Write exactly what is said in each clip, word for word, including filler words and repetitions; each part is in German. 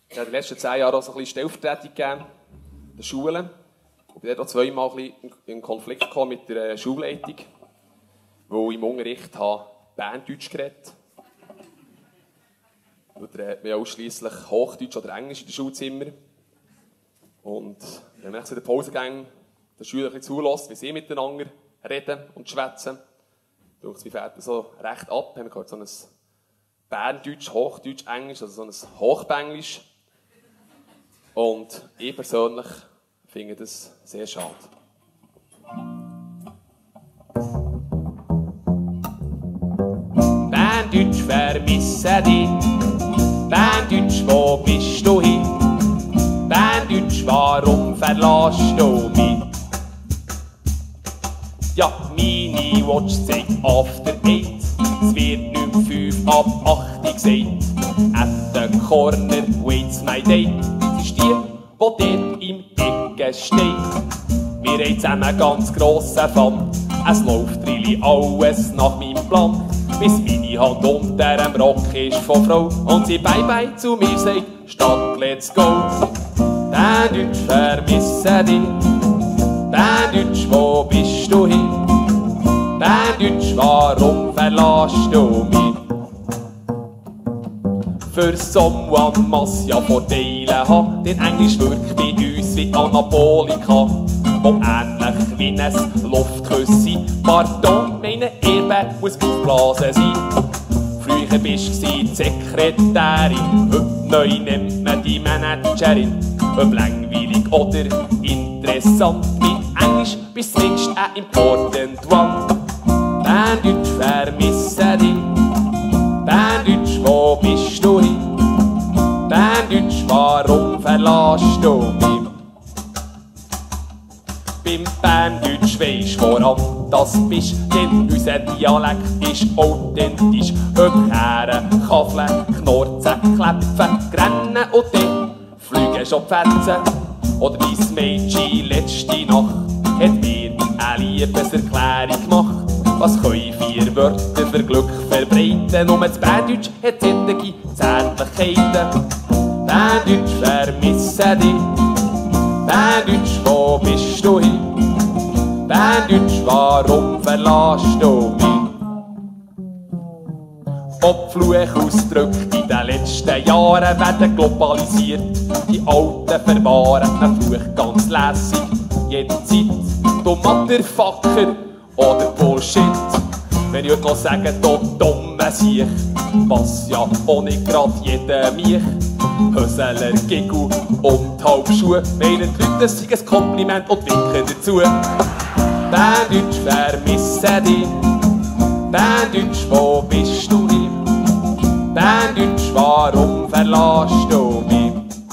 Ich habe in den letzten zehn Jahren auch so ein bisschen Stellvertretung gegeben in den Schulen. Ich bin dort auch zweimal ein bisschen in Konflikt gekommen mit der Schulleitung, wo ich im Unterricht habe Berndeutsch geredet. Da hat man ausschliesslich Hochdeutsch oder Englisch in den Schulzimmer. Und wenn man in den Pausengängen den Schülern ein bisschen zulässt, wie sie miteinander reden und schwätzen, dann fährt man so recht ab. Wir haben gehört, so ein Berndeutsch, Hochdeutsch, Englisch, also so ein Hochbenglisch. Und ich persönlich finde das sehr schade. Berndeutsch vermisse dich. Berndeutsch, wo bist du hin? Berndeutsch, warum verlässt du mich? Ja, meine Watch zeigt After Eight. Es wird nicht mehr fünf ab acht gesagt. At the corner waits my date. Sie ist die, die dort im Ecke steht. Wir haben zusammen ganz grossen Fun. Es läuft really alles nach meinem Plan. Bis meine Hand unter dem Rock ist von Frau und sie bye bye zu mir sagt, Stadt, let's go. Berndeutsch, vermisse dich. Berndeutsch, wo bist du hin? Berndeutsch, warum verlässt du mich? Für someone muss ja Vorteile haben, denn Englisch wirkt bei uns wie Anabolika, wo ähnlich wie ein Luftküssi. Pardon, meine Erbe muss aufblasen sein. Früher bist du die Sekretärin, heute neu nennt man die Managerin. Ob langweilig oder interessant, mit Englisch bist du zumindest ein important one. Berndeutsch, vermisse dich. Berndeutsch, wo bist du hin? Berndeutsch, warum verlässt du mich? Beim Berndeutsch weisst voran, dass du bist, denn unser Dialekt ist authentisch. Ob Kehren, Kaffeln, Knorzen, Klepfen, Grennen und dann fliegen schon die Fetzen. Oder dein Mädchen letzte Nacht hat mir eine Liebeserklärung gemacht. Was können vier Wörter für Glück verbreiten? Nur das Berndeutsch hat solche Zärtlichkeiten. Berndeutsch, vermisse dich. Berndeutsch, wo bist du hin? Berndeutsch, warum verlässt du mich? Ob Fluchausdrücke in den letzten Jahren werden globalisiert. Die Alten verwahren einen Fluch ganz lässig. Jederzeit, du Motherfucker oder Bullshit. Wenn ich heute sage, du dumme Siech, was ja auch nicht grad jeder mich. Höseler, Giggle und Halbschuhe meinen die Leute, es sei ein Kompliment und winken dazu. Berndeutsch, vermisse dich. Berndeutsch, wo bist du hin? Berndeutsch, warum verlässt du mich?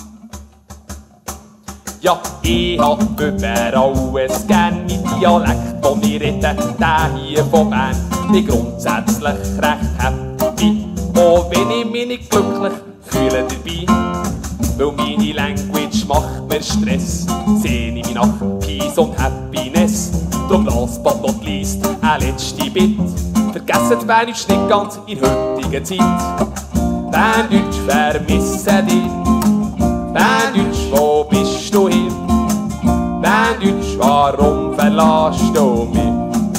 Ja, ich hab überall es gern mit Dialekt, den ich rede, der hier von Bern. Bin grundsätzlich recht happy, auch wenn ich mich nicht glücklich fühle dabei. Weil meine Language macht mir Stress, sehne ich mich nach Peace und Happiness. Drum last but not least ein letzte Bit. Vergessen Berndeutsch nicht ganz in heutiger Zeit. Berndeutsch, vermisse dich. Berndeutsch, wo bist du hin? Berndeutsch, warum verlässt du mich?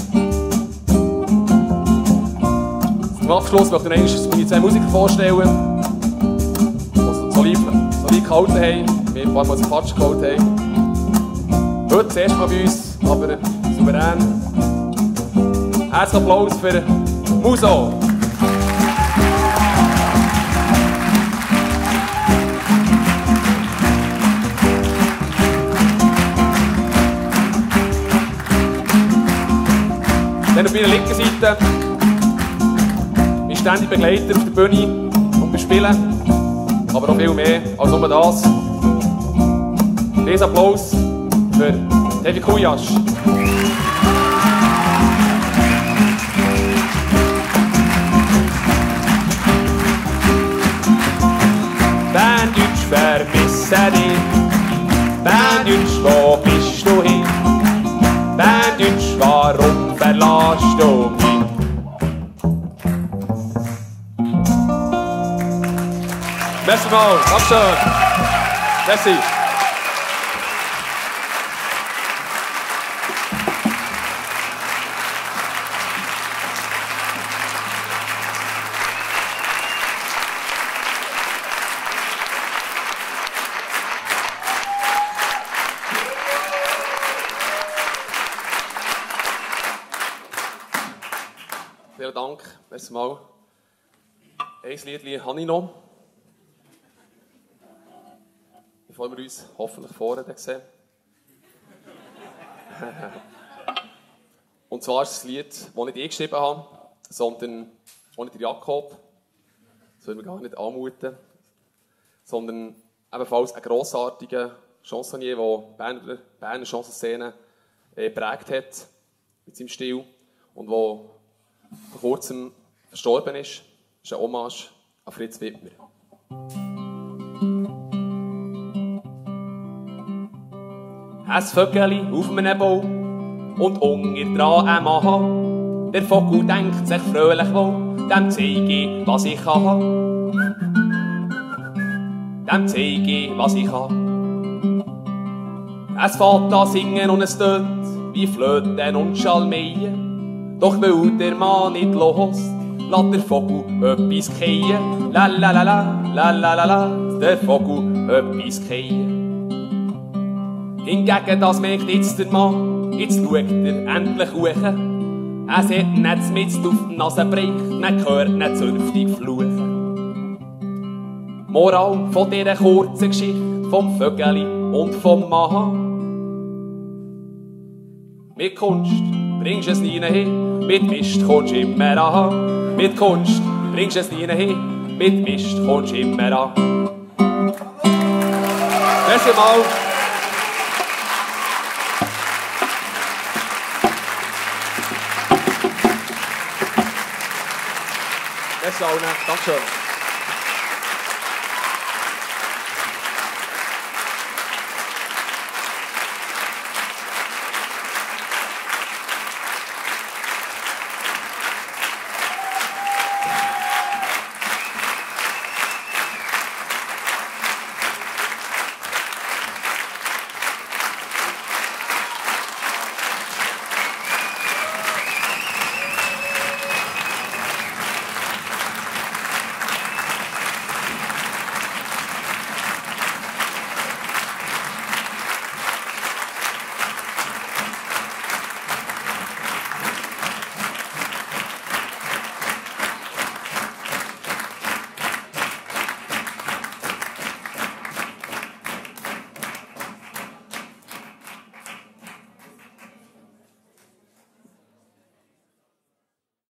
Zum Abschluss möchte ich noch meine zwei Musiker vorstellen, die so lieb, so lieb gehalten haben, wir ein paar Mal so Quatsch gehalten haben. Heute das erste Mal bei uns, aber souverän. Herzlichen Applaus für Muso! Dann auf meiner linken Seite mein ständiger Begleiter auf der Bühne und wir spielen, aber auch viel mehr als nur das. Diesen Applaus für Tevi Kujasch. Berndeutsch, vermisse dich. Berndeutsch, wo bist du hin? Berndeutsch, warum verlässt du mich? Merci mal, Dankeschön. Merci. Vielen Dank. Erst mal. Ein Lied habe ich noch. Bevor wir uns hoffentlich vorne sehen. Und zwar ist es ein Lied, das nicht ich geschrieben habe, sondern auch nicht der Jakob. Das würde mir gar nicht anmuten. Sondern ebenfalls ein grossartiger Chansonnier, der die Berner, Berner Chansonszene äh, geprägt hat mit seinem Stil und der vor kurzem verstorben ist. Das ist eine Hommage an Fritz Wittmer. Ein Vögeli auf einem Baum und unter dran ein Mann. Der Vogel denkt sich fröhlich wohl, dem zeige ich, was ich kann. Dem zeige ich, was ich kann. Es fängt an singen und es tönt wie Flöten und Schalmeien. Doch weil der Mann nicht los, lässt der Vogel etwas fallen. La la la la, la la la la, der Vogel etwas fallen. Hingegen, das merkt jetzt der Mann, jetzt schaut er endlich hoch. Er sieht nicht mit auf die Nase bricht, nicht hört nicht zünftig fluchen. Moral von dieser kurzen Geschichte vom Vögeli und vom Mann. Mit Kunst bringst du es nie hin, mit Mist kommst du immer an. Mit Kunst bringst du es nie hin, mit Mist kommst du immer an. Merci mal. Merci allen. Dankeschön.